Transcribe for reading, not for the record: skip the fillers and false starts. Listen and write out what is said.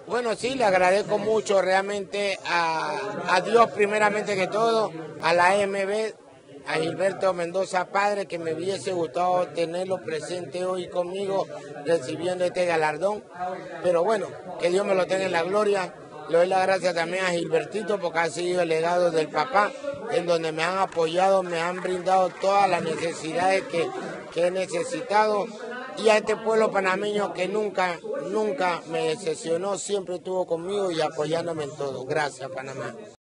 Bueno, sí, le agradezco mucho realmente a Dios primeramente que todo, a la AMB, a Gilberto Mendoza Padre, que me hubiese gustado tenerlo presente hoy conmigo recibiendo este galardón. Pero bueno, que Dios me lo tenga en la gloria. Le doy las gracias también a Gilbertito porque ha sido el legado del papá, en donde me han apoyado, me han brindado todas las necesidades que he necesitado. Y a este pueblo panameño que nunca me decepcionó, siempre estuvo conmigo y apoyándome en todo. Gracias, Panamá.